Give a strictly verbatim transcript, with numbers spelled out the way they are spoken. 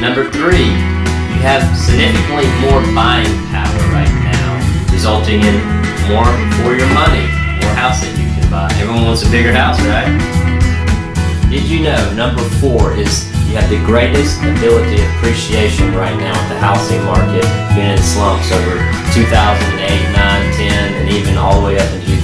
Number three, you have significantly more buying power right now, resulting in more for your money, more house that you can buy. Everyone wants a bigger house, right? Did you know number four is you have the greatest ability of appreciation right now with the housing market being in slumps over two thousand eight, nine, ten, and even all the way up into